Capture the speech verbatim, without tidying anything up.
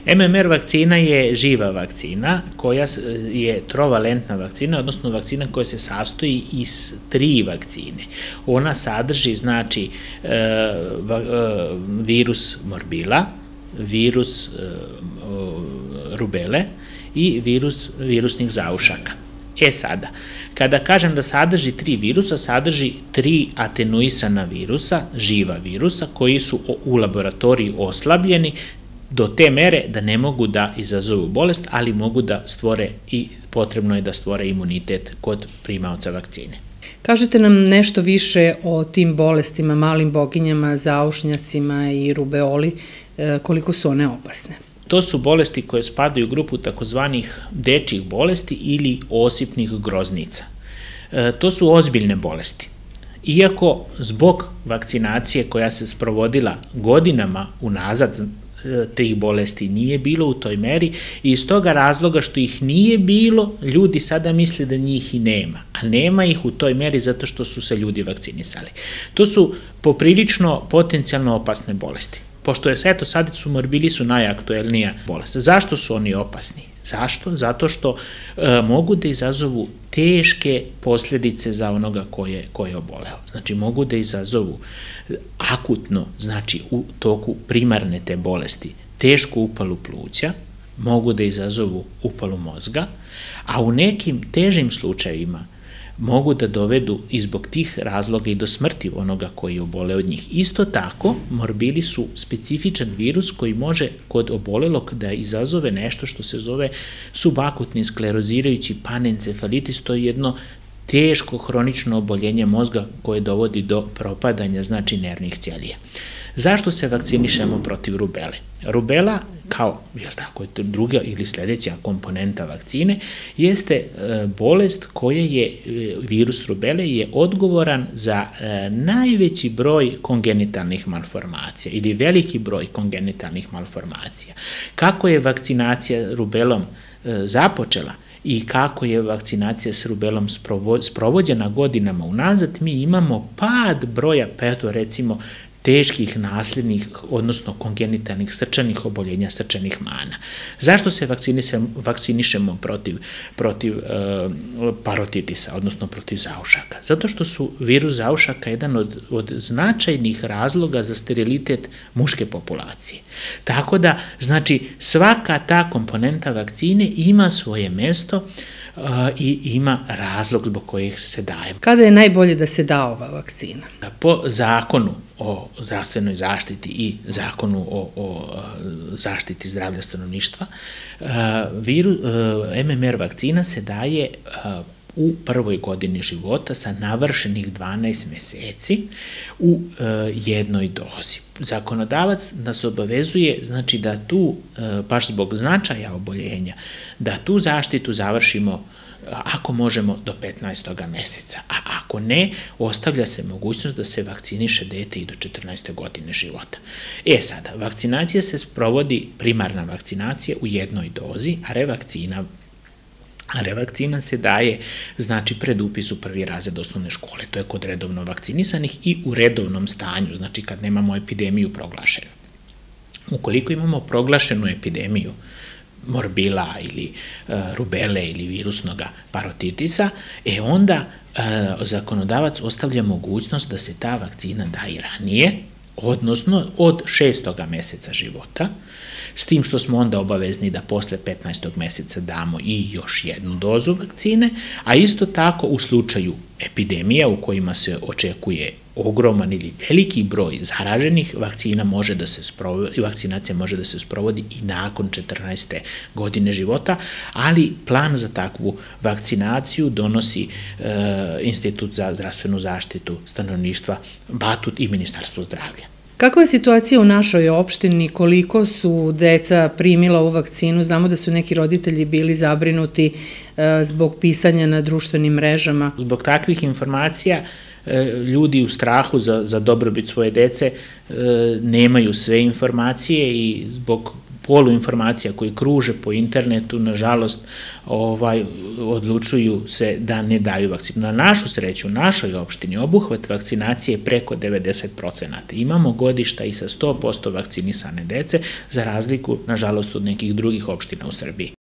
M M R vakcina je živa vakcina koja je trovalentna vakcina, odnosno vakcina koja se sastoji iz tri vakcine. Ona sadrži, znači, virus morbila, virus rubele i virus virusnih zaušaka. E sada, kada kažem da sadrži tri virusa, sadrži tri atenuisana virusa, živa virusa, koji su u laboratoriji oslabljeni do te mere da ne mogu da izazovu bolest, ali mogu da stvore i potrebno je da stvore imunitet kod primaoca vakcine. Kažete nam nešto više o tim bolestima, malim boginjama, zaušnjacima i rubeoli, koliko su one opasne? To su bolesti koje spadaju u grupu takozvanih dečjih bolesti ili osipnih groznica. To su ozbiljne bolesti. Iako zbog vakcinacije koja se sprovodila godinama unazad, tih bolesti nije bilo u toj meri i iz toga razloga što ih nije bilo, ljudi sada misle da njih i nema, a nema ih u toj meri zato što su se ljudi vakcinisali. To su poprilično potencijalno opasne bolesti. Pošto je, eto, sad su morbili su najaktuelnija bolest. Zašto su oni opasni? Zašto? Zato što e, mogu da izazovu teške posljedice za onoga koje, koje je oboleo. Znači, mogu da izazovu akutno, znači u toku primarne te bolesti, tešku upalu pluća, mogu da izazovu upalu mozga, a u nekim težim slučajevima mogu da dovedu i zbog tih razloga i do smrti onoga koji je obole od njih. Isto tako, morbili su specifičan virus koji može kod obolelog da izazove nešto što se zove subakutni sklerozirajući panencefalitis, to je jedno teško hronično oboljenje mozga koje dovodi do propadanja, znači, nervnih ćelija. Zašto se vakcinišemo protiv rubele? Rubela, kao, jel tako, druga ili sljedeća komponenta vakcine, jeste bolest koja je, virus rubele je odgovoran za najveći broj kongenitalnih malformacija ili veliki broj kongenitalnih malformacija. Kako je vakcinacija rubelom započela i kako je vakcinacija s rubelom sprovođena godinama unazad, mi imamo pad broja, pa eto recimo, teških nasljednih, odnosno kongenitalnih srčanih oboljenja, srčanih mana. Zašto se vakcinišemo protiv, protiv e, parotitisa, odnosno protiv zaušaka? Zato što su virus zaušaka jedan od, od značajnih razloga za sterilitet muške populacije. Tako da, znači, svaka ta komponenta vakcine ima svoje mesto uh, i ima razlog zbog kojih se daje. Kada je najbolje da se da ova vakcina? Po zakonu o zdravstvenoj zaštiti i zakonu o, o zaštiti zdravlja stanovništva, viru, M M R vakcina se daje u prvoj godini života sa navršenih dvanaest meseci u jednoj dozi. Zakonodavac nas obavezuje, znači, da tu, baš zbog značaja oboljenja, da tu zaštitu završimo ako možemo do petnaestog meseca, a ako ne, ostavlja se mogućnost da se vakciniše dete i do četrnaeste godine života. E sada, vakcinacija se sprovodi, primarna vakcinacija u jednoj dozi, a revakcina A revakcina se daje, znači, pred upis u prvi razred osnovne škole, to je kod redovno vakcinisanih i u redovnom stanju, znači kad nemamo epidemiju proglašenu. Ukoliko imamo proglašenu epidemiju morbila ili uh, rubele ili virusnog parotitisa, e onda uh, zakonodavac ostavlja mogućnost da se ta vakcina da i ranije, odnosno od šestog meseca života, s tim što smo onda obavezni da posle petnaestog meseca damo i još jednu dozu vakcine, a isto tako u slučaju epidemija u kojima se očekuje ogroman ili veliki broj zaraženih, vakcina može da se sprovodi, vakcinacija može da se sprovodi i nakon četrnaeste godine života, ali plan za takvu vakcinaciju donosi e, Institut za zdravstvenu zaštitu stanovništva, Batut i Ministarstvo zdravlja. Kakva je situacija u našoj opštini, koliko su deca primila ovu vakcinu? Znamo da su neki roditelji bili zabrinuti e, zbog pisanja na društvenim mrežama. Zbog takvih informacija ljudi u strahu za, za dobrobit svoje dece e, nemaju sve informacije i zbog poluinformacija koji kruže po internetu, nažalost, ovaj, odlučuju se da ne daju vakcinu. Na našu sreću, u našoj opštini obuhvat vakcinacije je preko devedeset procenata. Imamo godišta i sa sto posto vakcinisane dece, za razliku, nažalost, od nekih drugih opština u Srbiji.